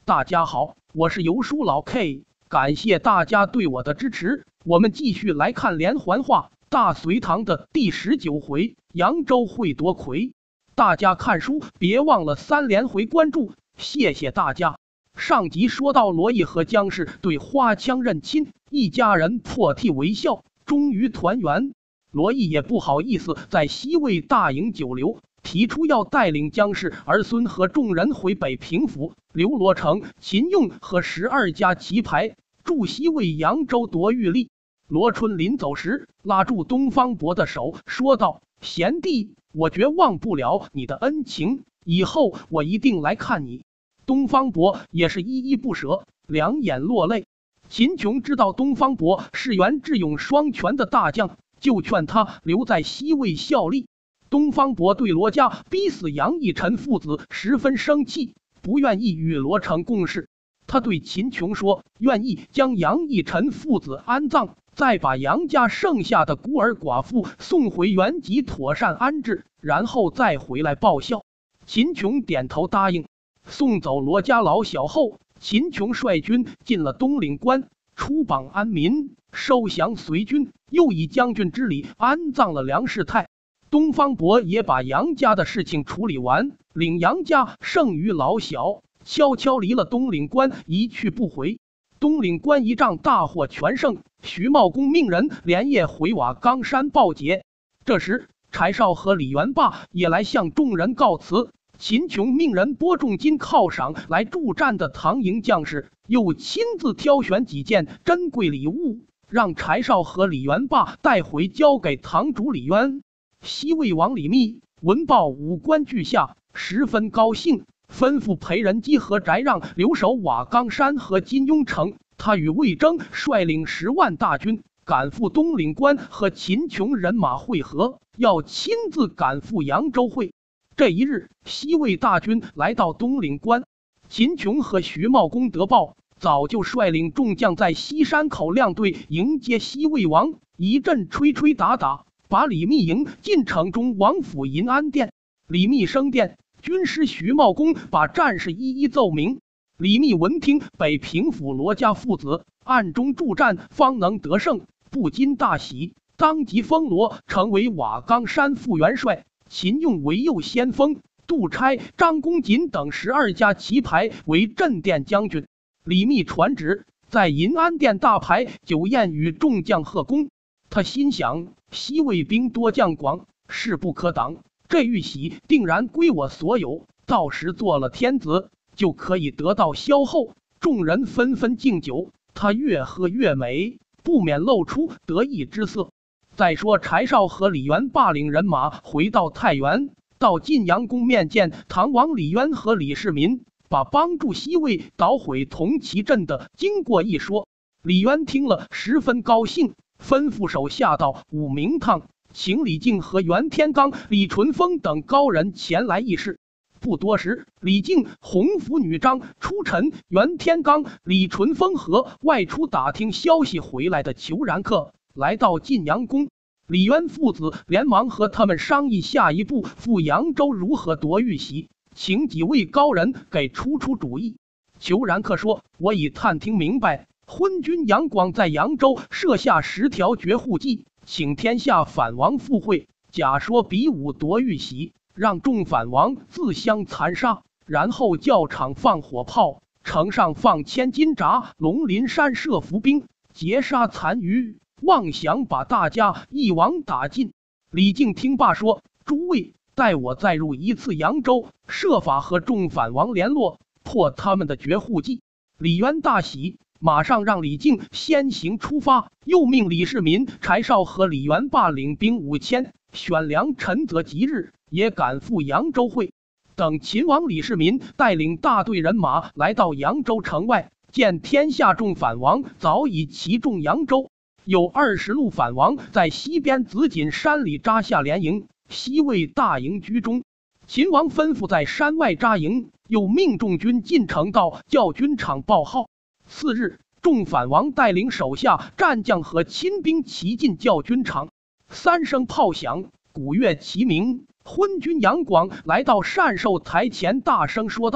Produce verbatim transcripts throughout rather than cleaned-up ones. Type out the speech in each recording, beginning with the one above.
大家好，我是游叔老 K， 感谢大家对我的支持。我们继续来看连环画大隋唐的第十九回，扬州会夺魁。大家看书别忘了三连回关注，谢谢大家。上集说到罗毅和姜氏对花枪认亲，一家人破涕为笑，终于团圆。罗毅也不好意思在西魏大营久留，提出要带领姜氏儿孙和众人回北平府，刘罗成、秦用和十二家棋牌助西魏扬州夺玉立。罗春临走时拉住东方伯的手，说道：“贤弟，我绝忘不了你的恩情，以后我一定来看你。”东方伯也是依依不舍，两眼落泪。秦琼知道东方伯是元智勇双全的大将，就劝他留在西魏效力。东方伯对罗家逼死杨义臣父子十分生气，不愿意与罗成共事。他对秦琼说，愿意将杨义臣父子安葬，再把杨家剩下的孤儿寡妇送回原籍妥善安置，然后再回来报效。秦琼点头答应。送走罗家老小后，秦琼率军进了东岭关，出榜安民，收降隋军，又以将军之礼安葬了梁世泰。东方伯也把杨家的事情处理完，领杨家剩余老小悄悄离了东岭关，一去不回。东岭关一仗大获全胜，徐茂公命人连夜回瓦岗山报捷。这时柴绍和李元霸也来向众人告辞。秦琼命人拨重金犒赏来助战的唐营将士，又亲自挑选几件珍贵礼物，让柴绍和李元霸带回交给堂主李渊。西魏王李密闻报五官俱下，十分高兴，吩咐裴仁基和翟让留守瓦岗山和金庸城。他与魏征率领十万大军赶赴东岭关，和秦琼人马会合，要亲自赶赴扬州会。这一日，西魏大军来到东岭关，秦琼和徐茂公得报，早就率领众将在西山口亮队迎接西魏王，一阵吹吹打打，把李密迎进城中王府银安殿。李密升殿，军师徐茂公把战事一一奏明。李密闻听北平府罗家父子暗中助战，方能得胜，不禁大喜，当即封罗成为瓦岗山副元帅，秦用为右先锋，杜差、张公瑾等十二家棋牌为镇殿将军。李密传旨，在银安殿大排酒宴与众将贺功。他心想，西魏兵多将广，势不可挡，这玉玺定然归我所有，到时做了天子，就可以得到萧后。众人纷纷敬酒，他越喝越美，不免露出得意之色。再说柴绍和李元霸领人马回到太原，到晋阳宫面见唐王李渊和李世民，把帮助西魏捣毁铜旗阵的经过一说。李渊听了十分高兴，吩咐手下到武明堂，请李靖和袁天罡、李淳风等高人前来议事。不多时，李靖、洪福女张出尘、袁天罡、李淳风和外出打听消息回来的裘然客来到晋阳宫。李渊父子连忙和他们商议下一步赴扬州如何夺玉玺，请几位高人给出出主意。裘然客说：“我已探听明白，昏君杨广在扬州设下十条绝户计，请天下反王赴会，假说比武夺玉玺，让众反王自相残杀，然后教场放火炮，城上放千斤闸，龙鳞山设伏兵，截杀残余，妄想把大家一网打尽。”李靖听罢说：“诸位，待我再入一次扬州，设法和众反王联络，破他们的绝户计。”李渊大喜，马上让李靖先行出发，又命李世民、柴绍和李元霸领兵五千，选良辰择吉日，也赶赴扬州会。等秦王李世民带领大队人马来到扬州城外，见天下众反王早已齐众扬州，有二十路反王在西边紫锦山里扎下连营，西魏大营居中。秦王吩咐在山外扎营，又命众军进城到教军场报号。次日，众反王带领手下战将和亲兵齐进教军场，三声炮响，鼓乐齐鸣。昏君杨广来到善寿台前，大声说道：“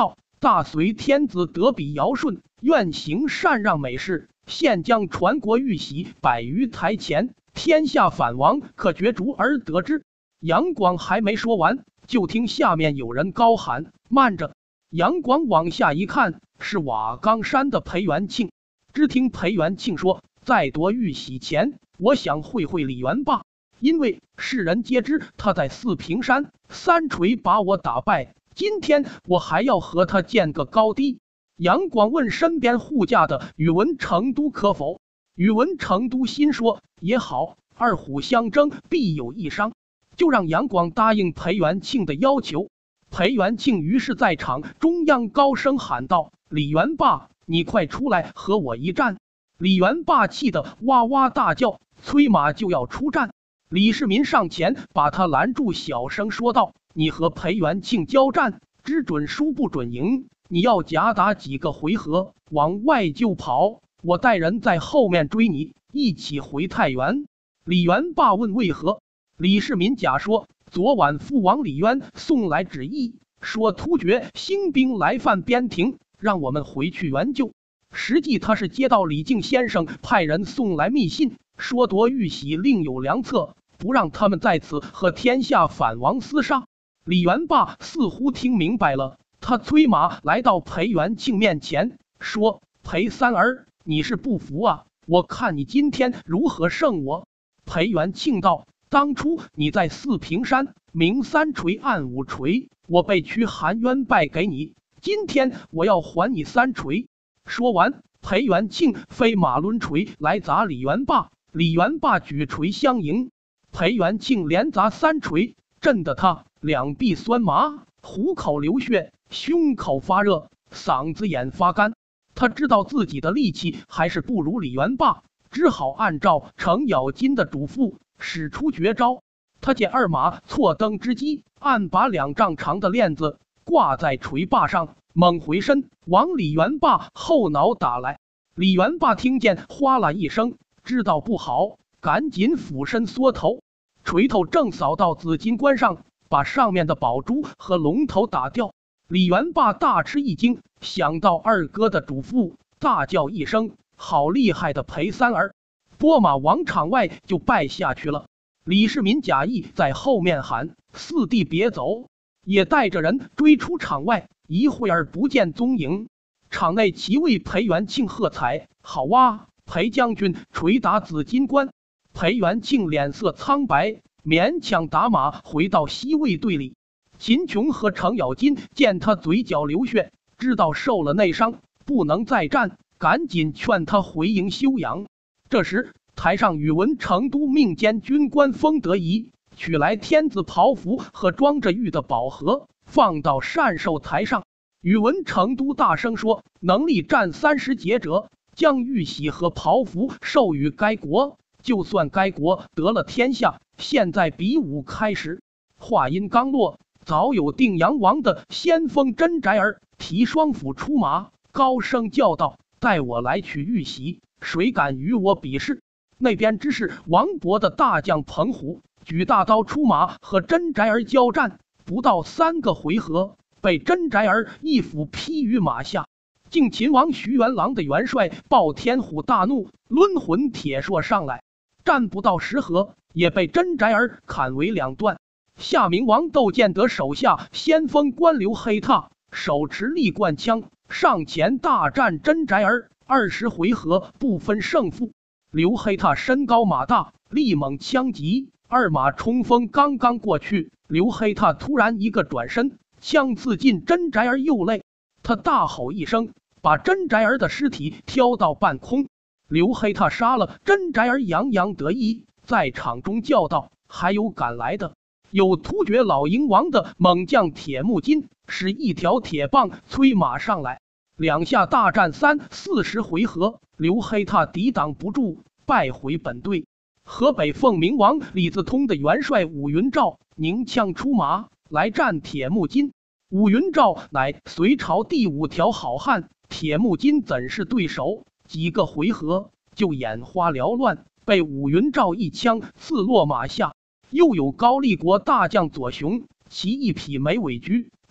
大隋天子得比尧舜，愿行禅让美事，现将传国玉玺摆于台前，天下反王可角逐而得之。杨广还没说完，就听下面有人高喊：“慢着！”杨广往下一看，是瓦岗山的裴元庆。只听裴元庆说：“在夺玉玺前，我想会会李元霸，因为世人皆知他在四平山三锤把我打败，今天我还要和他见个高低。”杨广问身边护驾的宇文成都可否？宇文成都心说：“也好，二虎相争，必有一伤。”就让杨广答应裴元庆的要求。裴元庆于是在场中央高声喊道：“李元霸，你快出来和我一战！”李元霸气得哇哇大叫，催马就要出战。李世民上前把他拦住，小声说道：“你和裴元庆交战，只准输不准赢，你要假打几个回合，往外就跑，我带人在后面追你，一起回太原。”李元霸问为何？李世民假说：“昨晚父王李渊送来旨意，说突厥兴兵来犯边庭，让我们回去援救。实际他是接到李靖先生派人送来密信，说夺玉玺另有良策，不让他们在此和天下反王厮杀。”李元霸似乎听明白了，他催马来到裴元庆面前，说：“裴三儿，你是不服啊？我看你今天如何胜我？”裴元庆道：“当初你在四平山明三锤暗五锤，我被屈含冤败给你，今天我要还你三锤。”说完，裴元庆飞马抡锤来砸李元霸，李元霸举锤相迎，裴元庆连砸三锤，震得他两臂酸麻，虎口流血，胸口发热，嗓子眼发干。他知道自己的力气还是不如李元霸，只好按照程咬金的嘱咐使出绝招。他借二马错蹬之机，暗把两丈长的链子挂在锤把上，猛回身往李元霸后脑打来。李元霸听见哗啦一声，知道不好，赶紧俯身缩头，锤头正扫到紫金冠上，把上面的宝珠和龙头打掉。李元霸大吃一惊，想到二哥的嘱咐，大叫一声：“好厉害的裴三儿！”拨马往场外就败下去了。李世民假意在后面喊：“四弟别走！”也带着人追出场外，一会儿不见踪影。场内齐为裴元庆喝彩：“好哇，裴将军捶打紫金冠！”裴元庆脸色苍白，勉强打马回到西卫队里。秦琼和程咬金见他嘴角流血，知道受了内伤，不能再战，赶紧劝他回营休养。这时台上宇文成都命监军官封德仪取来天子袍服和装着玉的宝盒，放到善寿台上。宇文成都大声说：“能力战三十节者，将玉玺和袍服授予该国，就算该国得了天下。现在比武开始。”话音刚落，早有定阳王的先锋真宅儿提双斧出马，高声叫道：“带我来取玉玺，谁敢与我比试？”那边只是王勃的大将彭虎举大刀出马和真宅儿交战，不到三个回合，被真宅儿一斧劈于马下。晋秦王徐元郎的元帅暴天虎大怒，抡魂铁槊上来，战不到十合，也被真宅儿砍为两段。夏明王窦建德手下先锋官刘黑闼手持立贯枪上前大战真宅儿，二十回合不分胜负。刘黑闼身高马大，力猛枪急，二马冲锋刚刚过去，刘黑闼突然一个转身，枪刺进真宅儿右肋，他大吼一声，把真宅儿的尸体挑到半空。刘黑闼杀了真宅儿，洋洋得意，在场中叫道：“还有赶来的！”有突厥老营王的猛将铁木金，使一条铁棒催马上来，两下大战三四十回合，刘黑闼抵挡不住，败回本队。河北凤鸣王李自通的元帅武云照拧枪出马来战铁木金。武云照乃隋朝第五条好汉，铁木金怎是对手？几个回合就眼花缭乱，被武云照一枪刺落马下。又有高丽国大将左雄骑一匹梅尾驹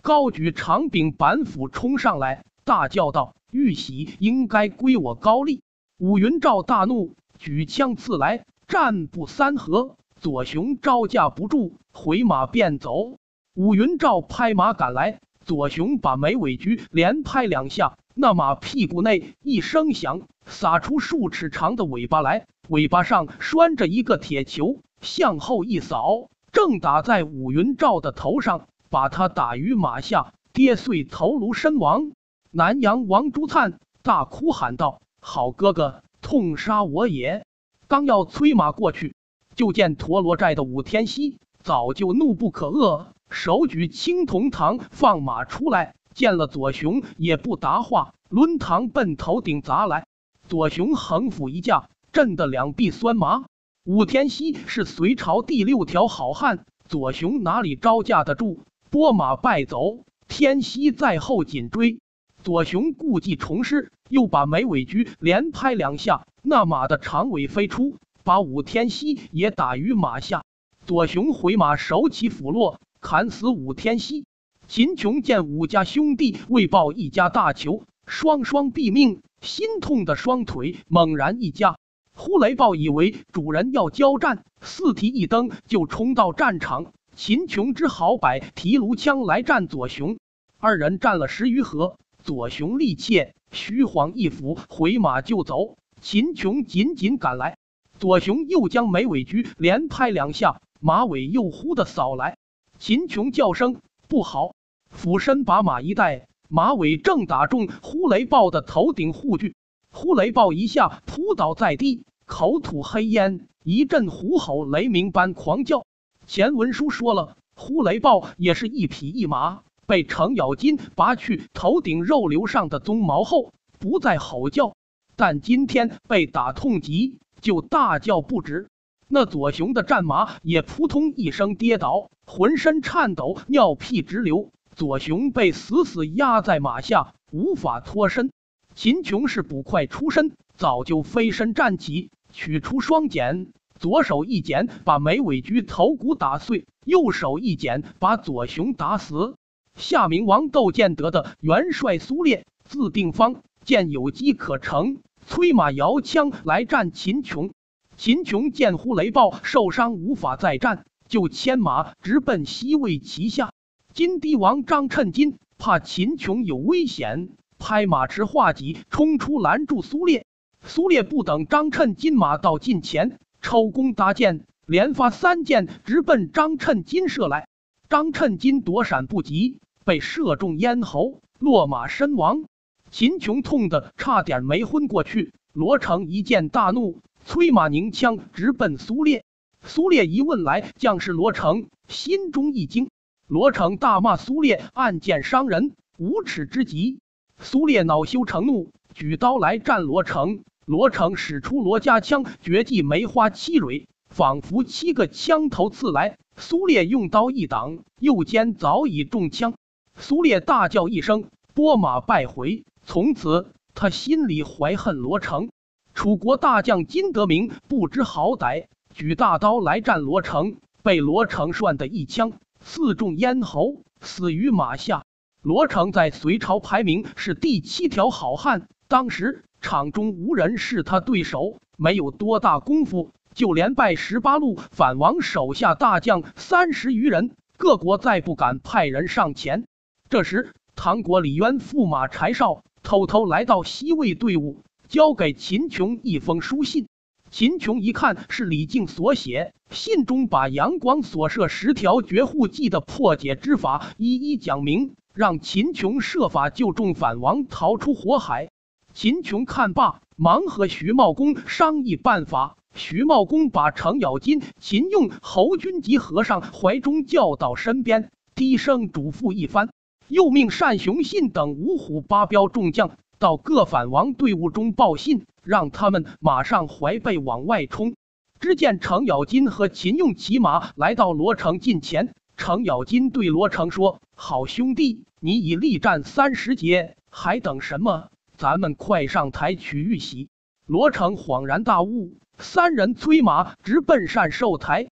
高举长柄板斧冲上来，大叫道：“玉玺应该归我高丽！”武云照大怒，举枪刺来，战不三合，左雄招架不住，回马便走。武云照拍马赶来，左雄把眉尾驹连拍两下，那马屁股内一声响，撒出数尺长的尾巴来，尾巴上拴着一个铁球，向后一扫，正打在武云照的头上，把他打于马下，跌碎头颅身亡。南阳王朱灿大哭喊道：“好哥哥，痛杀我也！”刚要催马过去，就见陀罗寨的武天锡早就怒不可遏，手举青铜堂放马出来，见了左雄也不答话，抡堂奔头顶砸来。左雄横斧一架，震得两臂酸麻。武天锡是隋朝第六条好汉，左雄哪里招架得住，拨马败走。天锡在后紧追，左雄故技重施，又把眉尾驹连拍两下，那马的长尾飞出，把武天锡也打于马下。左雄回马手起斧落，砍死武天锡。秦琼见武家兄弟为报一家大仇，双双毙命，心痛的双腿猛然一夹。呼雷豹以为主人要交战，四蹄一蹬就冲到战场。秦琼只好摆提炉枪来战左雄，二人战了十余合，左雄力怯，虚晃一斧，回马就走。秦琼紧紧赶来，左雄又将眉尾驹连拍两下，马尾又忽地扫来。秦琼叫声不好，俯身把马一带，马尾正打中呼雷豹的头顶护具，呼雷豹一下扑倒在地，口吐黑烟，一阵虎吼雷鸣般狂叫。前文书说了，呼雷豹也是一匹一马，被程咬金拔去头顶肉瘤上的鬃毛后，不再吼叫，但今天被打痛极，就大叫不止。那左雄的战马也扑通一声跌倒，浑身颤抖，尿屁直流。左雄被死死压在马下，无法脱身。秦琼是捕快出身，早就飞身站起，取出双锏，左手一锏把眉尾驹头骨打碎，右手一锏把左雄打死。夏明王窦建德的元帅苏烈，字定方，见有机可乘，催马摇枪来战秦琼。秦琼见呼雷豹受伤无法再战，就牵马直奔西魏旗下。金堤王张趁金怕秦琼有危险，拍马驰画戟冲出拦住苏烈。苏烈不等张趁金马到近前，抽弓搭箭，连发三箭直奔张趁金射来。张趁金躲闪不及，被射中咽喉，落马身亡。秦琼痛得差点没昏过去。罗成一见大怒，催马拧枪直奔苏烈。苏烈一问来将士罗成，心中一惊。罗成大骂苏烈暗箭伤人，无耻之极。苏烈恼羞成怒，举刀来战罗成。罗成使出罗家枪绝技梅花七蕊，仿佛七个枪头刺来。苏烈用刀一挡，右肩早已中枪。苏烈大叫一声，拨马败回。从此他心里怀恨罗成。楚国大将金德明不知好歹，举大刀来战罗成，被罗成涮的一枪刺中咽喉，死于马下。罗成在隋朝排名是第七条好汉，当时场中无人是他对手，没有多大功夫，就连败十八路反王手下大将三十余人，各国再不敢派人上前。这时唐国李渊驸马柴绍偷偷来到西魏队伍，交给秦琼一封书信。秦琼一看是李靖所写，信中把杨广所设十条绝户计的破解之法一一讲明，让秦琼设法救众反王逃出火海。秦琼看罢，忙和徐茂公商议办法。徐茂公把程咬金、秦用、侯君集和尚怀中叫到身边，低声嘱咐一番，又命单雄信等五虎八彪众将到各反王队伍中报信，让他们马上怀备往外冲。只见程咬金和秦用骑马来到罗成近前，程咬金对罗成说：“好兄弟，你已力战三十节，还等什么？咱们快上台取玉玺。”罗成恍然大悟，三人催马直奔善寿台。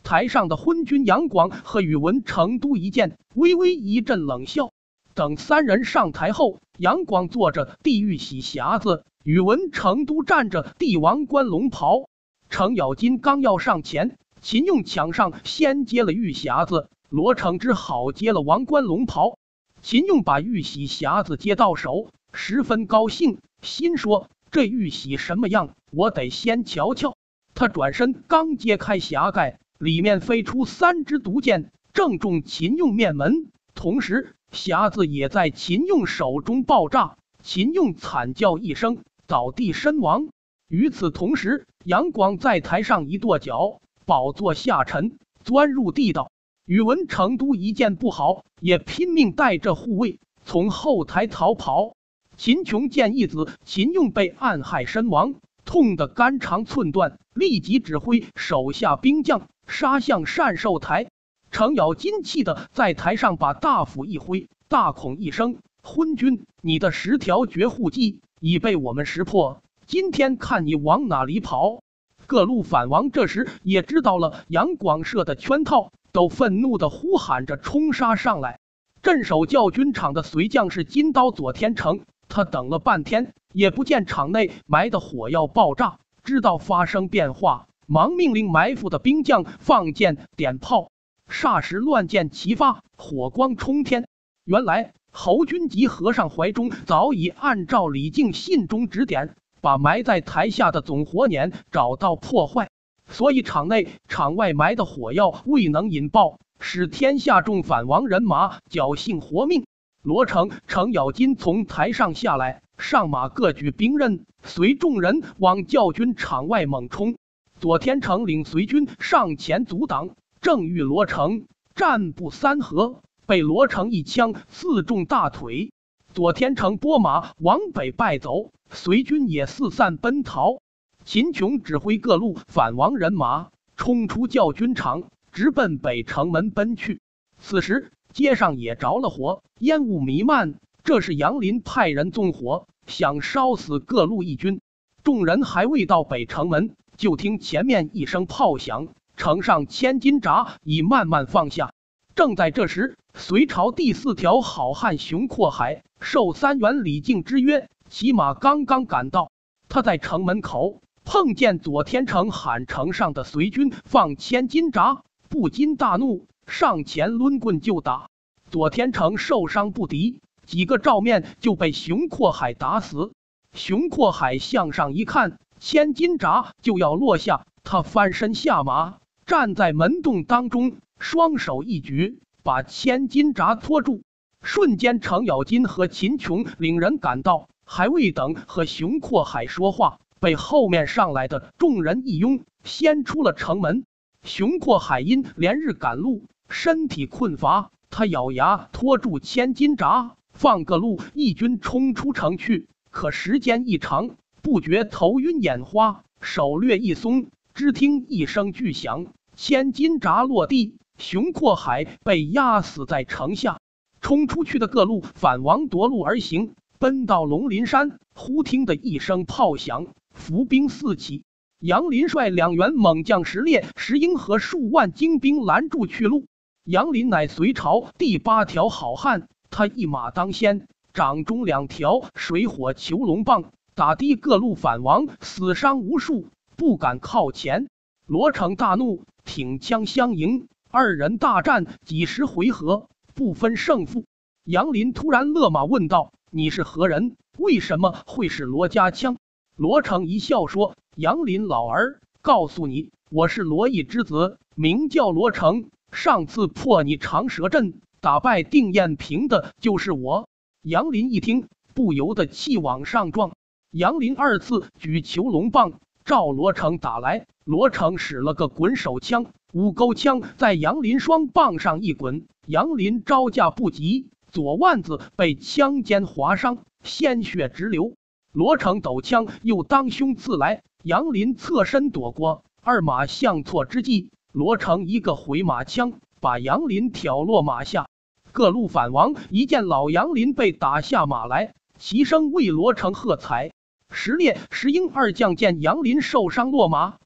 台上的昏君杨广和宇文成都一见，微微一阵冷笑。等三人上台后，杨广坐着地玉玺匣子，宇文成都站着帝王冠龙袍。程咬金刚要上前，秦用抢上先接了玉匣子，罗成只好接了王冠龙袍。秦用把玉玺匣子接到手，十分高兴，心说这玉玺什么样，我得先瞧瞧。他转身刚揭开匣盖，里面飞出三支毒箭，正中秦用面门，同时匣子也在秦用手中爆炸，秦用惨叫一声，倒地身亡。与此同时，杨广在台上一跺脚，宝座下沉，钻入地道。宇文成都一见不好，也拼命带着护卫从后台逃跑。秦琼见义子秦用被暗害身亡，痛得肝肠寸断，立即指挥手下兵将杀向善寿台。程咬金气得在台上把大斧一挥，大恐一声：“昏君，你的十条绝户计已被我们识破，今天看你往哪里跑！”各路反王这时也知道了杨广设的圈套，都愤怒地呼喊着冲杀上来。镇守教军场的随将是金刀左天成，他等了半天也不见场内埋的火药爆炸，知道发生变化，忙命令埋伏的兵将放箭点炮。霎时乱箭齐发，火光冲天。原来侯君集和尚怀中早已按照李靖信中指点，把埋在台下的总火捻找到破坏，所以场内场外埋的火药未能引爆，使天下众反王人马侥幸活命。罗成、程咬金从台上下来，上马各举兵刃，随众人往教军场外猛冲。左天成领随军上前阻挡，正遇罗成战不三合，被罗成一枪刺中大腿。左天成拨马往北败走，随军也四散奔逃。秦琼指挥各路反王人马冲出教军场，直奔北城门奔去。此时街上也着了火，烟雾弥漫，这是杨林派人纵火，想烧死各路义军。众人还未到北城门，就听前面一声炮响，城上千斤闸已慢慢放下。正在这时，隋朝第四条好汉熊阔海受三元李靖之约，骑马刚刚赶到。他在城门口碰见左天成喊城上的隋军放千斤闸，不禁大怒，上前抡棍就打。左天成受伤不敌，几个照面就被熊阔海打死。熊阔海向上一看，千斤闸就要落下，他翻身下马，站在门洞当中，双手一举，把千斤闸拖住。瞬间，程咬金和秦琼领人赶到，还未等和熊阔海说话，被后面上来的众人一拥，先出了城门。熊阔海因连日赶路，身体困乏，他咬牙拖住千斤闸，放个路，义军冲出城去。可时间一长，不觉头晕眼花，手略一松，只听一声巨响，千斤闸落地，熊阔海被压死在城下。冲出去的各路反王夺路而行，奔到龙鳞山，忽听的一声炮响，伏兵四起。杨林率两员猛将十列十鹰和数万精兵拦住去路。杨林乃隋朝第八条好汉，他一马当先，掌中两条水火囚龙棒，打的各路反王死伤无数，不敢靠前。罗成大怒，挺枪相迎，二人大战几十回合，不分胜负。杨林突然勒马问道：“你是何人？为什么会是罗家枪？”罗成一笑说：“杨林老儿，告诉你，我是罗毅之子，名叫罗成。上次破你长蛇阵，打败定艳平的就是我。”杨林一听，不由得气往上撞。杨林二次举囚龙棒照罗成打来，罗成使了个滚手枪，五钩枪在杨林双棒上一滚，杨林招架不及，左腕子被枪尖划伤，鲜血直流。罗成抖枪又当胸刺来，杨林侧身躲过，二马相错之际，罗成一个回马枪把杨林挑落马下。各路反王一见老杨林被打下马来，齐声为罗成喝彩。十列十鹰二将见杨林受伤落马，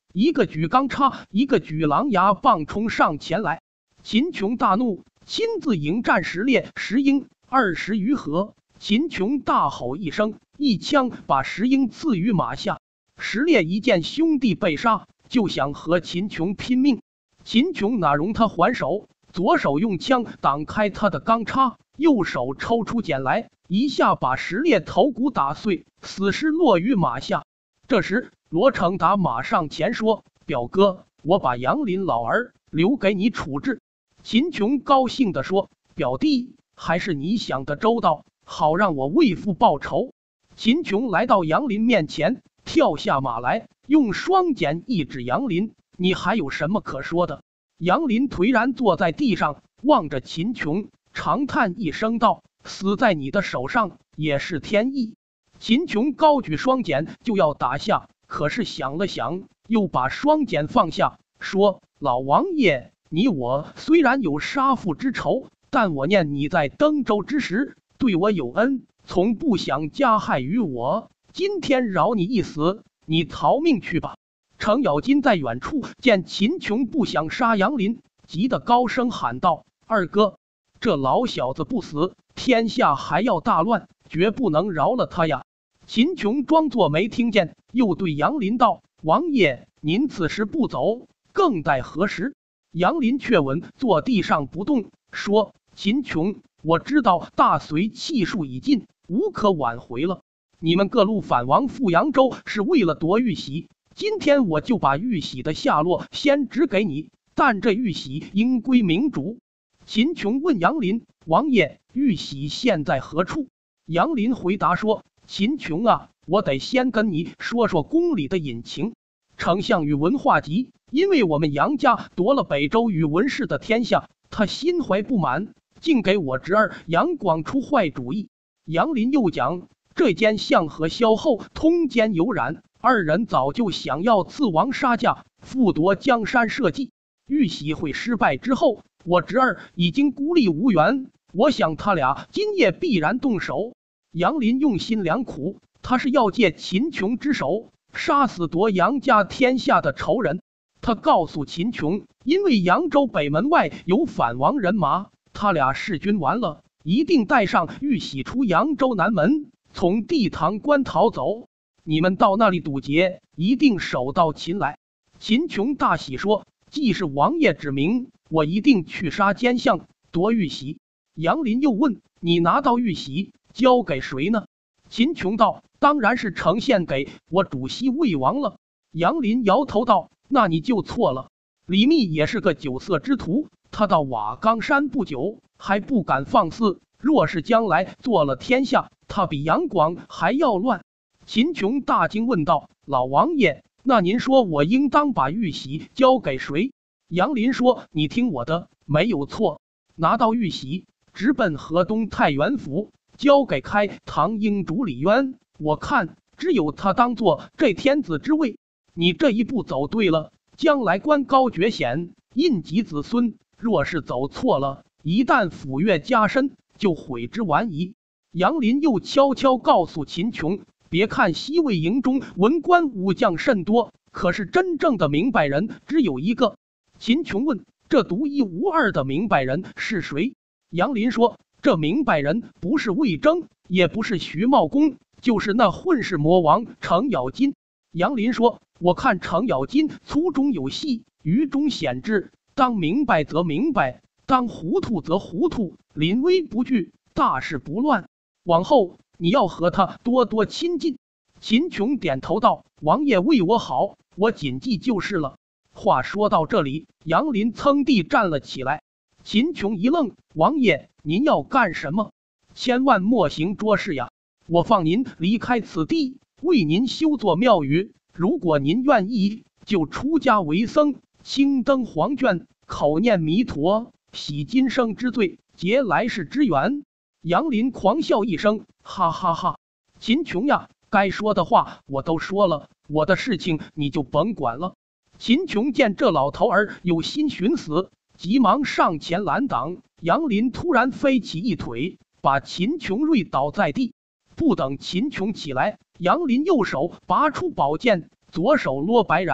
一个举钢叉，一个举狼牙棒冲上前来。秦琼大怒，亲自迎战石烈、石英二十余合。秦琼大吼一声，一枪把石英刺于马下。石烈一见兄弟被杀，就想和秦琼拼命。秦琼哪容他还手，左手用枪挡开他的钢叉，右手抽出锏来，一下把石烈头骨打碎，死尸落于马下。这时罗成达马上前说：“表哥，我把杨林老儿留给你处置。”秦琼高兴地说：“表弟，还是你想的周到，好让我为父报仇。”秦琼来到杨林面前，跳下马来，用双锏一指杨林：“你还有什么可说的？”杨林颓然坐在地上，望着秦琼，长叹一声道：“死在你的手上也是天意。”秦琼高举双锏就要打下，可是想了想，又把双锏放下，说：“老王爷，你我虽然有杀父之仇，但我念你在登州之时对我有恩，从不想加害于我。今天饶你一死，你逃命去吧。”程咬金在远处见秦琼不想杀杨林，急得高声喊道：“二哥，这老小子不死，天下还要大乱，绝不能饶了他呀！”秦琼装作没听见，又对杨林道：“王爷，您此时不走，更待何时？”杨林却稳坐地上不动，说：“秦琼，我知道大隋气数已尽，无可挽回了。你们各路反王赴扬州是为了夺玉玺，今天我就把玉玺的下落先指给你，但这玉玺应归明主。”秦琼问杨林：“王爷，玉玺现在何处？”杨林回答说：“秦琼啊，我得先跟你说说宫里的隐情。丞相宇文化及因为我们杨家夺了北周宇文氏的天下，他心怀不满，竟给我侄儿杨广出坏主意。”杨林又讲，这间相和萧后通奸有染，二人早就想要刺王杀驾，复夺江山社稷。玉玺会失败之后，我侄儿已经孤立无援，我想他俩今夜必然动手。杨林用心良苦，他是要借秦琼之手杀死夺杨家天下的仇人。他告诉秦琼，因为扬州北门外有反王人马，他俩弑君完了，一定带上玉玺出扬州南门，从地堂关逃走。你们到那里堵截，一定手到擒来。秦琼大喜说：“既是王爷指明，我一定去杀奸相，夺玉玺。”杨林又问：“你拿到玉玺交给谁呢？”秦琼道：“当然是呈现给我主席魏王了。”杨林摇头道：“那你就错了。李密也是个酒色之徒，他到瓦岗山不久，还不敢放肆。若是将来做了天下，他比杨广还要乱。”秦琼大惊问道：“老王爷，那您说我应当把玉玺交给谁？”杨林说：“你听我的，没有错。拿到玉玺，直奔河东太原府，交给开唐英主李渊。我看只有他当做这天子之位。你这一步走对了，将来官高爵显，印及子孙；若是走错了，一旦抚越加深，就悔之晚矣。”杨林又悄悄告诉秦琼：“别看西魏营中文官武将甚多，可是真正的明白人只有一个。”秦琼问：“这独一无二的明白人是谁？”杨林说：“这明白人不是魏征，也不是徐茂公，就是那混世魔王程咬金。”杨林说：“我看程咬金粗中有细，愚中显智，当明白则明白，当糊涂则糊涂，临危不惧，大事不乱。往后你要和他多多亲近。”秦琼点头道：“王爷为我好，我谨记就是了。”话说到这里，杨林噌地站了起来。秦琼一愣：“王爷，您要干什么？千万莫行捉事呀！我放您离开此地，为您修座庙宇。如果您愿意，就出家为僧，青灯黄卷，口念弥陀，洗今生之罪，结来世之缘。”杨林狂笑一声：“哈哈哈！秦琼呀，该说的话我都说了，我的事情你就甭管了。”秦琼见这老头儿有心寻死，急忙上前拦挡。杨林突然飞起一腿，把秦琼锐倒在地。不等秦琼起来，杨林右手拔出宝剑，左手落白髯，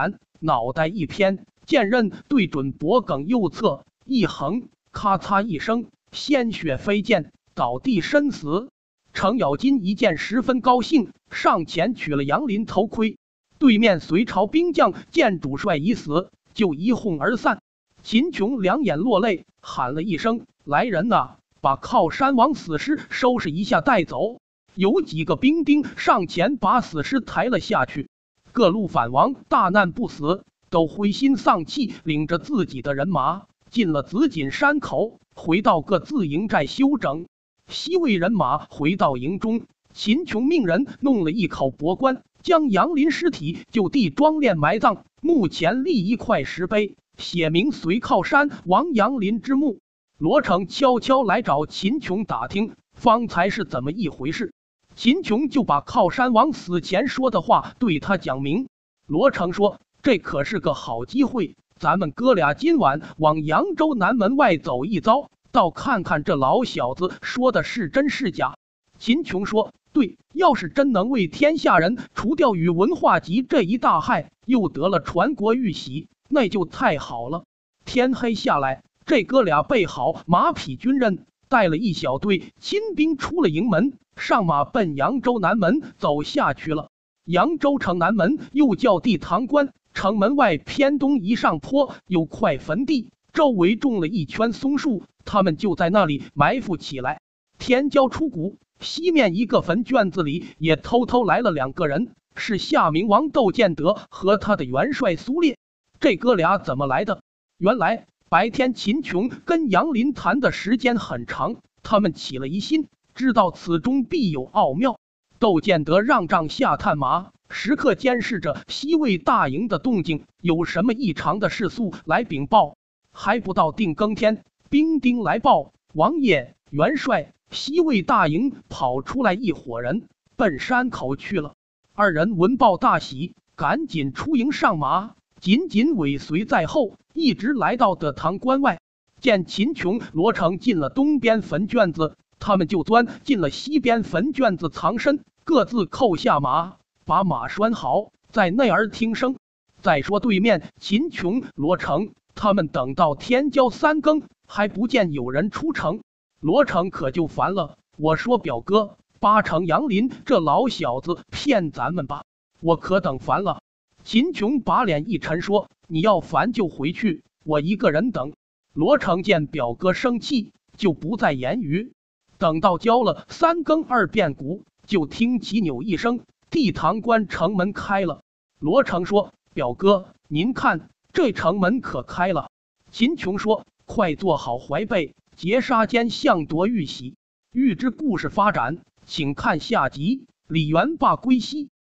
脑袋一偏，剑刃对准脖颈右侧，一横，咔嚓一声，鲜血飞溅，倒地身死。程咬金一见十分高兴，上前取了杨林头盔。对面隋朝兵将见主帅已死，就一哄而散。秦琼两眼落泪，喊了一声：“来人呐，把靠山王死尸收拾一下带走。”有几个兵丁上前把死尸抬了下去。各路反王大难不死，都灰心丧气，领着自己的人马进了紫锦山口，回到各自营寨休整。西魏人马回到营中，秦琼命人弄了一口帛棺，将杨林尸体就地装殓埋葬，墓前立一块石碑，写明隋靠山王杨林之墓。罗成悄悄来找秦琼打听方才是怎么一回事，秦琼就把靠山王死前说的话对他讲明。罗成说：“这可是个好机会，咱们哥俩今晚往扬州南门外走一遭，倒看看这老小子说的是真是假。”秦琼说：“对，要是真能为天下人除掉宇文化及这一大害，又得了传国玉玺，那就太好了。”天黑下来，这哥俩备好马匹军刃，带了一小队亲兵出了营门，上马奔扬州南门走下去了。扬州城南门又叫地堂关，城门外偏东一上坡有块坟地，周围种了一圈松树，他们就在那里埋伏起来。天骄出谷，西面一个坟圈子里也偷偷来了两个人，是夏明王窦建德和他的元帅苏烈。这哥俩怎么来的？原来白天秦琼跟杨林谈的时间很长，他们起了疑心，知道此中必有奥妙。窦建德让帐下探马，时刻监视着西魏大营的动静，有什么异常的事速来禀报。还不到定更天，兵丁来报：“王爷、元帅，西魏大营跑出来一伙人，奔山口去了。”二人闻报大喜，赶紧出营上马，紧紧尾随在后，一直来到德堂关外。见秦琼、罗成进了东边坟圈子，他们就钻进了西边坟圈子藏身，各自扣下马，把马拴好，在内儿听声。再说对面秦琼、罗成他们等到天骄三更，还不见有人出城。罗成可就烦了，我说表哥，八成杨林这老小子骗咱们吧，我可等烦了。秦琼把脸一沉说：“你要烦就回去，我一个人等。”罗成见表哥生气，就不再言语。等到交了三更二遍鼓，就听起钮一声，地堂关城门开了。罗成说：“表哥，您看这城门可开了。”秦琼说：“快做好怀备，劫杀奸相夺玉玺。”欲知故事发展，请看下集。李元霸归西。